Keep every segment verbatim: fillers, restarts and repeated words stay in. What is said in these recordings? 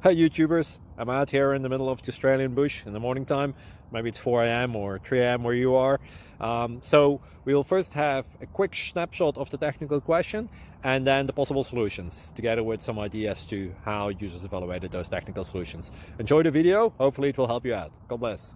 Hi YouTubers, I'm out here in the middle of the Australian bush in the morning time. Maybe it's four A M or three A M where you are. Um, so we will first have a quick snapshot of the technical question and then the possible solutions, together with some ideas to how users evaluated those technical solutions. Enjoy the video, hopefully it will help you out. God bless.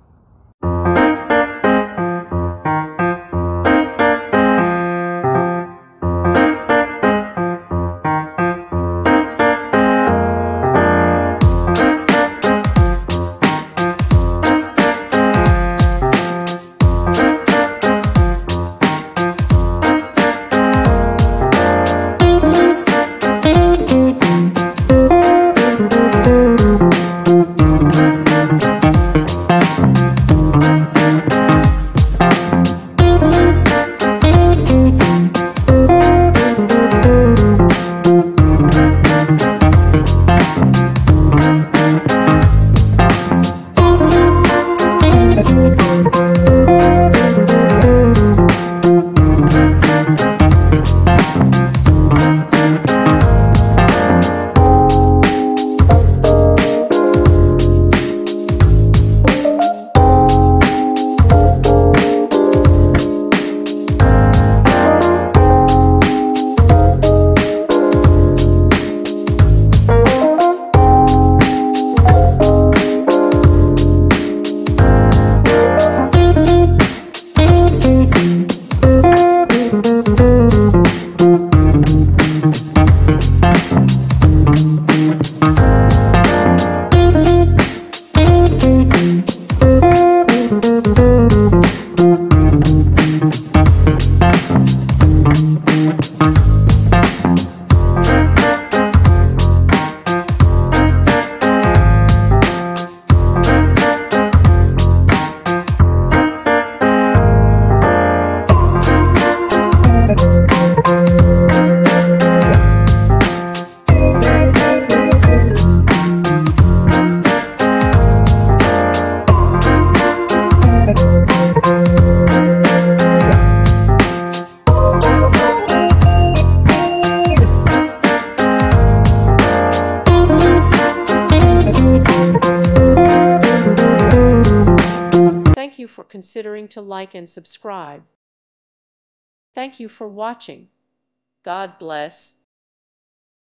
Thank you for considering to like and subscribe. Thank you for watching. God bless.